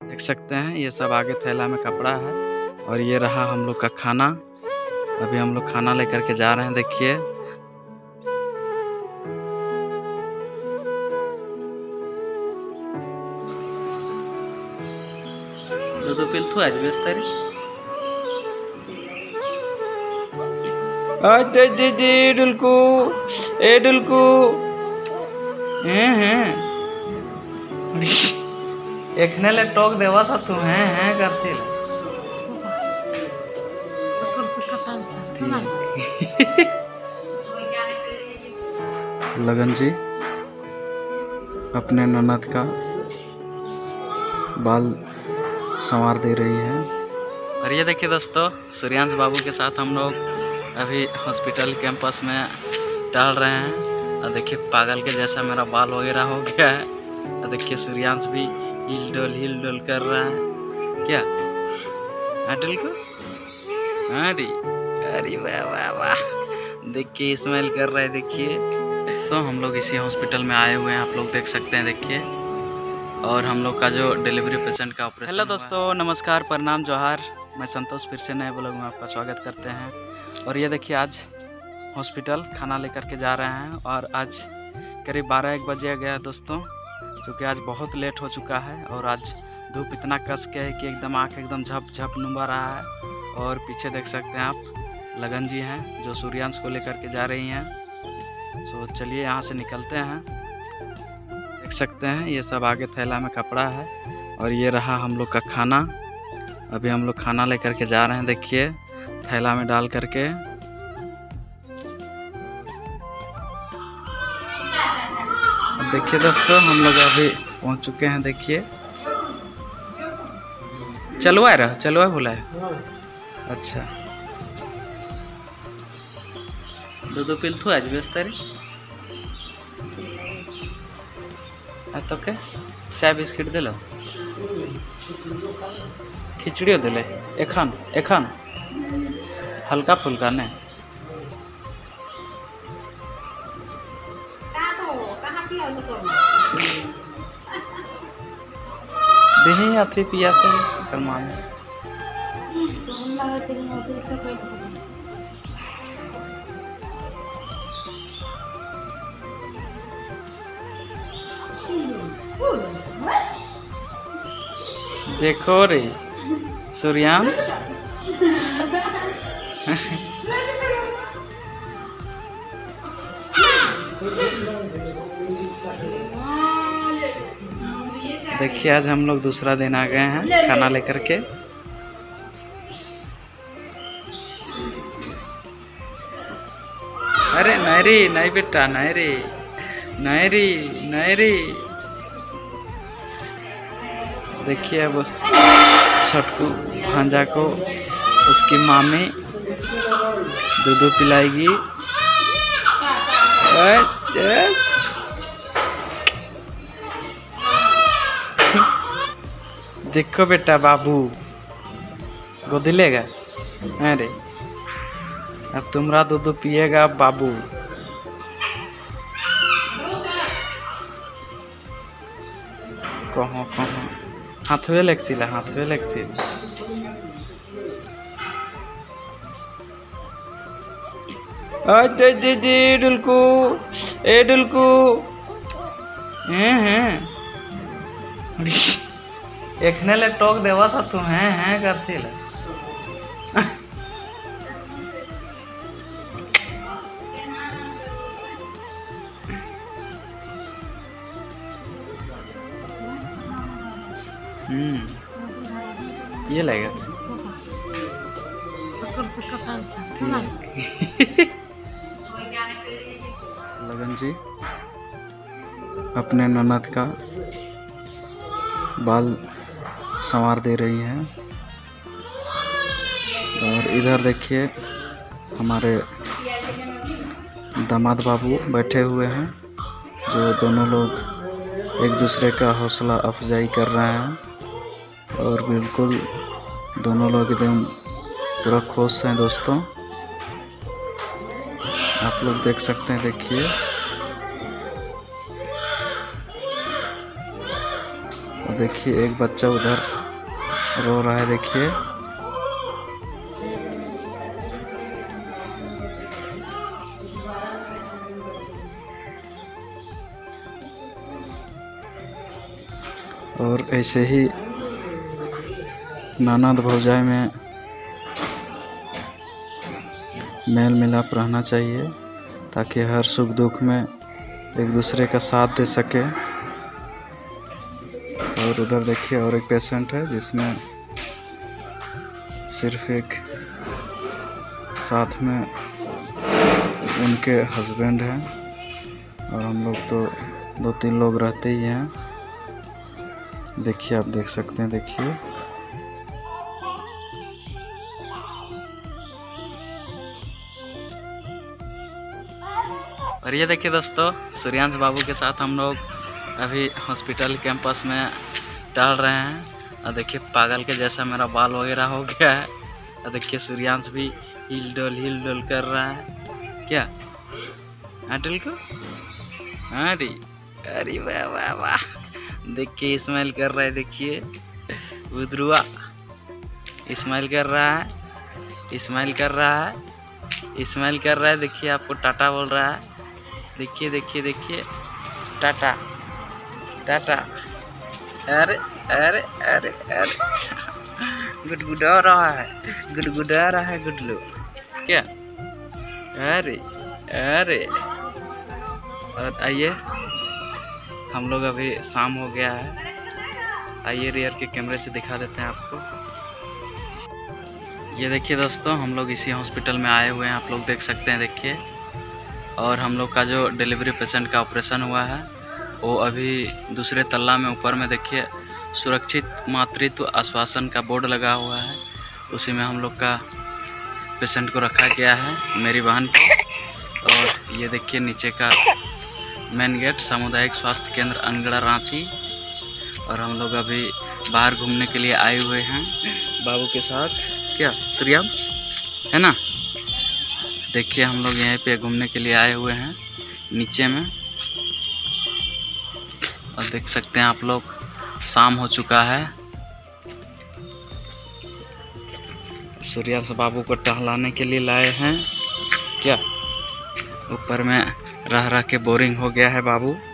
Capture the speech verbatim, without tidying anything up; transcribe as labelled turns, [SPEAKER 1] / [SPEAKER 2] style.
[SPEAKER 1] देख सकते हैं ये सब आगे थैला में कपड़ा है और ये रहा हम लोग का खाना। अभी हम लोग खाना लेकर के जा रहे हैं। देखिए दो दो पिल आज बेस्तारी दे दे दे डुलकू ए डुलकू हैं हैं एकने ले टोक देवा था तू हैं हैं करती लगन जी अपने ननद का बाल संवार दे रही है। और ये देखिए दोस्तों, सूर्यांश बाबू के साथ हम लोग अभी हॉस्पिटल कैंपस में टहल रहे हैं। और देखिए पागल के जैसा मेरा बाल वगैरह हो गया है। और देखिए सूर्यांश भी हिल डोल हिल डोल कर रहा है। क्या अटल को अरे अरे वाह वाह वाह, देखिए स्माइल कर रहा है। देखिए तो हम लोग इसी हॉस्पिटल में आए हुए हैं, आप लोग देख सकते हैं। देखिए और हम लोग का जो डिलीवरी पेशेंट का ऑपरेशन। हेलो दोस्तों, नमस्कार, प्रणाम, जोहार। मैं संतोष फिर से नए ब्लॉग में आपका स्वागत करते हैं। और ये देखिए आज हॉस्पिटल खाना लेकर के जा रहे हैं और आज करीब बारह एक बजे गया दोस्तों, क्योंकि आज बहुत लेट हो चुका है। और आज धूप इतना कस के है कि एकदम आँख एकदम झप झप नुमा रहा है। और पीछे देख सकते हैं आप लगन जी हैं जो सूर्यांश को लेकर के जा रही हैं। तो चलिए यहाँ से निकलते हैं। देख सकते हैं ये सब आगे थैला में कपड़ा है और ये रहा हम लोग का खाना। अभी हम लोग खाना लेकर के जा रहे हैं। देखिए थैला में डाल करके। देखिए दोस्तों हम लोग अभी पहुंच चुके हैं। देखिए चलवा रहा चलवा बोला है। अच्छा दो दो पिल आज बेस्तारी तो के चाय बिस्किट दिल खिचड़ियों दिले एखन एखन हल्का फुल्का ने दही अथी पियाते कर्मा में। देखो रे सूर्यांश देखिए आज हम लोग दूसरा दिन आ गए हैं खाना लेकर के। अरे नहीं रे नहीं बेटा नहीं रे नहीं रे नहीं रे। देखिए अब छटकू भांजा को उसकी मामी दूध पिलाएगी। देखो बेटा बाबू गोदी लेगा। अरे अब तुम्हारा दूध पिएगा बाबू। कहाँ कहाँ हाथवे लगती हाथवे लगती। दे दे दे डुलकू ए डुलकू हैं हैं एकने ले टोक देवा था तू हैं हैं करती ले। हम्म ये लगेगा लगन जी अपने ननद का बाल संवार दे रही हैं। और इधर देखिए हमारे दामाद बाबू बैठे हुए हैं, जो दोनों लोग एक दूसरे का हौसला अफजाई कर रहे हैं। और बिल्कुल दोनों लोग एकदम पूरा खुश हैं दोस्तों, आप लोग देख सकते हैं। देखिए देखिए एक बच्चा उधर रो रहा है, देखिए। और ऐसे ही ननद भौजाई में मेल मिलाप रहना चाहिए, ताकि हर सुख दुख में एक दूसरे का साथ दे सके। और उधर देखिए और एक पेशेंट है जिसमें सिर्फ एक साथ में उनके हस्बैंड हैं, और हम लोग तो दो तीन लोग रहते ही हैं। देखिए, आप देख सकते हैं, देखिए। और ये देखिए दोस्तों, सूर्यांश बाबू के साथ हम लोग अभी हॉस्पिटल कैंपस में टहल रहे हैं। और देखिए पागल के जैसा मेरा बाल वगैरह हो गया है। और देखिए सूर्यांश भी हिल डोल हिल डोल कर रहा है। क्या अटल को अरे अरे वाह वाह वाह, देखिए स्माइल कर रहा है। देखिए बुदरुआ स्माइल कर रहा है, स्माइल कर रहा है, स्माइल कर रहा है। देखिए आपको टाटा बोल रहा है। देखिए देखिए देखिए, टाटा टाटा। अरे अरे अरे अरे गुडगुडा रहा है, गुडगुडा रहा है गुडलू। क्या अरे अरे। और आइए, हम लोग अभी शाम हो गया है। आइए रियर के कैमरे से दिखा देते हैं आपको। ये देखिए दोस्तों, हम लोग इसी हॉस्पिटल में आए हुए हैं, आप लोग देख सकते हैं। देखिए, और हम लोग का जो डिलीवरी पेशेंट का ऑपरेशन हुआ है वो अभी दूसरे तल्ला में ऊपर में देखिए सुरक्षित मातृत्व आश्वासन का बोर्ड लगा हुआ है, उसी में हम लोग का पेशेंट को रखा गया है, मेरी बहन को। और ये देखिए नीचे का मेन गेट, सामुदायिक स्वास्थ्य केंद्र अनगढ़ा रांची। और हम लोग अभी बाहर घूमने के लिए आए हुए हैं बाबू के साथ। क्या सूर्यांश है ना। देखिए हम लोग यहीं पे घूमने के लिए आए हुए हैं नीचे में। और देख सकते हैं आप लोग, शाम हो चुका है। सूर्यांश बाबू को टहलाने के लिए लाए हैं। क्या ऊपर में रह रह के बोरिंग हो गया है बाबू।